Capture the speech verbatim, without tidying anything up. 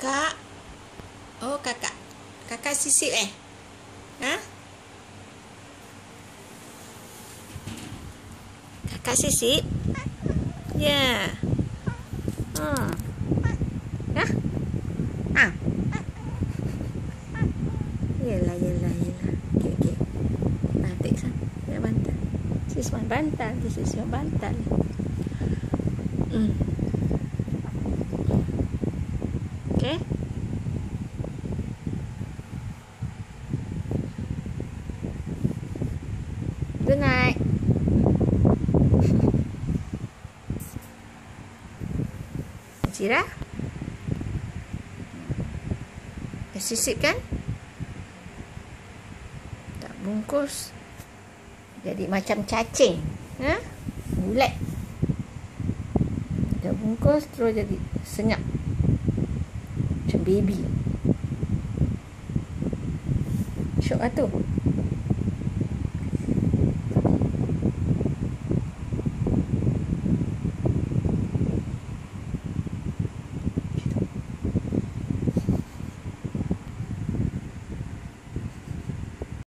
Kakak. Oh, kakak. Kakak sisip eh? Ha? Kakak sisip? Ya. Hmm. Ha? Ha? Yelah, yelah, yelah. Okey, okey. Nah, take some. Ya, bantal. This is my bantal. This is your bantal. Hmm. Okay. Good night. Hazirah? Dah sisip kan? Tak bungkus. Jadi macam cacing. Ha? Bulat. Dah bungkus terus jadi senyap. Macam baby. Syok lah tu.